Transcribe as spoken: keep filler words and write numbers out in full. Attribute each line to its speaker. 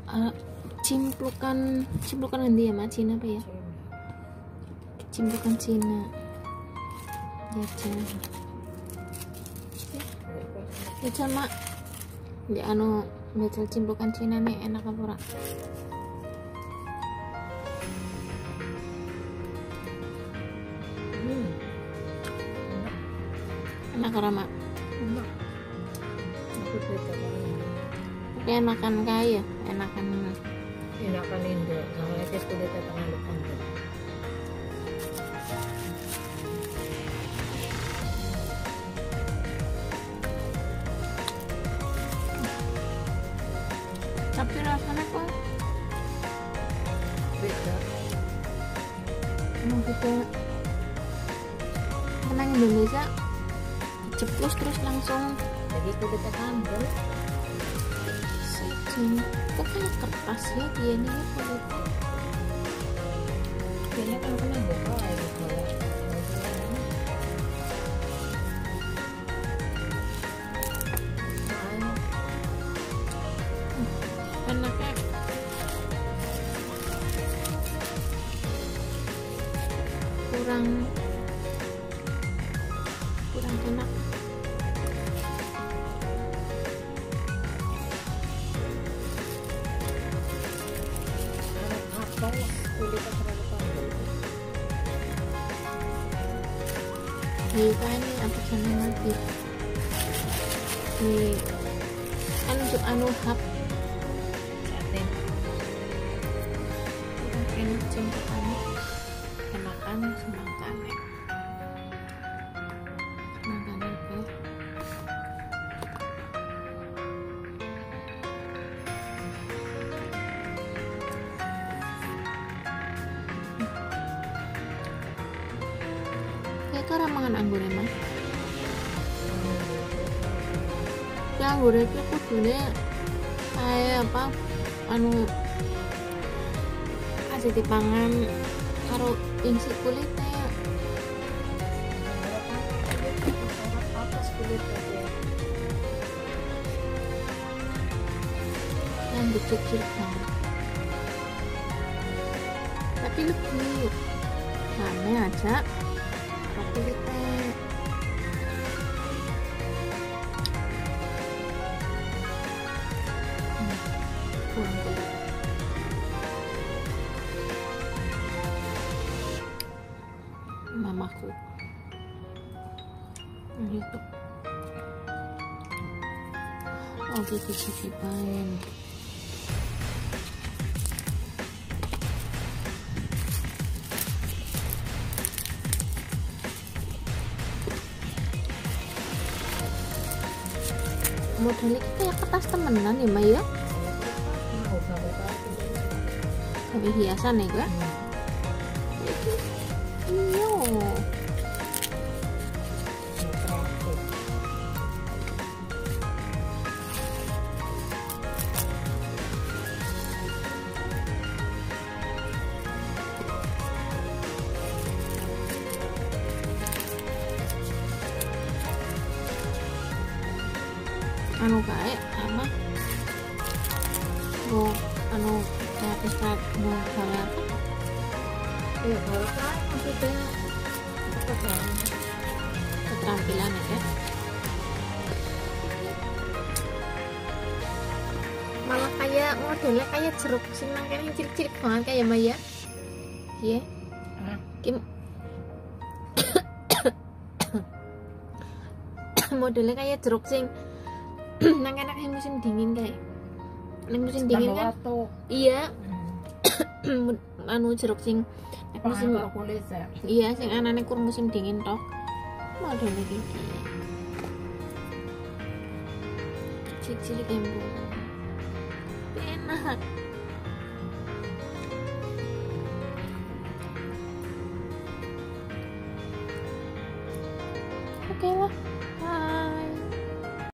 Speaker 1: uh, cimplukan cimplukan nanti ya mak, Cina apa ya, cimplukan Cina jajan jajan mak ya anu jajal cimplukan Cina nih enak apa ora?
Speaker 2: Hmm.
Speaker 1: Enak ora mak?
Speaker 2: Enak. Aku beda banget.
Speaker 1: Tapi enakan kaya, enakan
Speaker 2: Enakan Indo, namanya itu kulit tengah lupa.
Speaker 1: tapi rasanya kok
Speaker 2: Beda.
Speaker 1: emang beda. Karena Indonesia diceplos terus langsung
Speaker 2: Jadi kulit tengah
Speaker 1: saja. Kok kayak kertas ya dia nih kulitnya.
Speaker 2: kayaknya kan kena buka air kalau
Speaker 1: Enaknya kurang kurang enak.
Speaker 2: apa kulitnya terlalu tanggal.
Speaker 1: Kita ini apa sana nanti di kan untuk anu hap
Speaker 2: Jatin.
Speaker 1: kurang enak cimpakannya, enakan semangkanya semangkanya guys. Kayak cara mangan anggur emang. Ya anggur itu kudune kayak apa anu aja dipangan karo isi kulitnya.
Speaker 2: Atas kulit aja.
Speaker 1: Yang kecil banget tapi lebih rame aja karo kulitnya. Hmm, kurang kulit. Mamaku gitu. Oh gitu sih dipain. Modelnya kayak kertas temenan ya Maya,
Speaker 2: Mau sampai pagi.
Speaker 1: tapi hiasan ya gua. Iyo anu kayak apa oh anu kreatif kreatif mau gawe apa
Speaker 2: Iya, kalau kan maksudnya apa kan?
Speaker 1: keterampilan ya kan? Malah kayak modelnya kayak jeruk sing nang kene cilik-cilik banget kayak Maya iya
Speaker 2: Hah?
Speaker 1: Kim modelnya kayak jeruk sing nang kene kayak musim dingin kayak nang musim dingin kan
Speaker 2: Waktu.
Speaker 1: iya anu jeruk sing musim
Speaker 2: Musim kulit ya.
Speaker 1: iya sing anane kur musim dingin toh modelnya kayak gini cilik-cilik embo enak. Oke lah.